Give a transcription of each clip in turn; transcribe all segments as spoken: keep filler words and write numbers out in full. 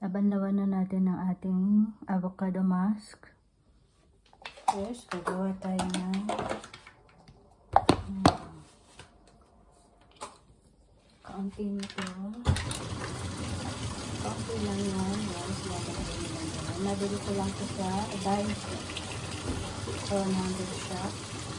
Laban-laban na natin ang ating avocado mask. First, gagawa tayo ng hmm, kaunti nito. Kaunti lang yan. Nabili ko lang ito sa dime shop. one hundred shop.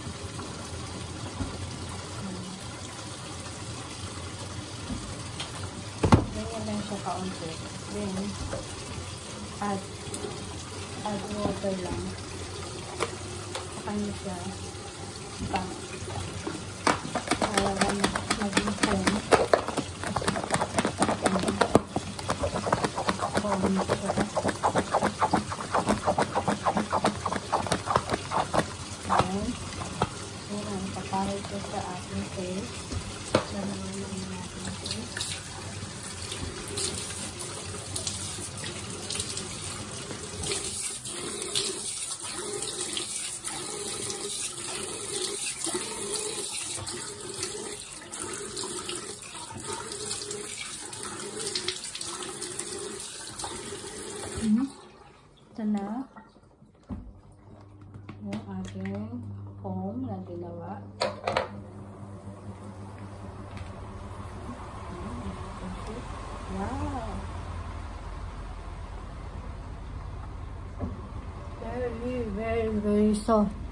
Ganyan lang siya kaunti. Then, add, add water lang. Kanya siya pang para maging foam. Foam siya. Then, yun, papahay ko sa ating face. Ganawan naman natin ito. Hmm. Ito na yung ating foam na ginawa. Wow! Very, very, very soft.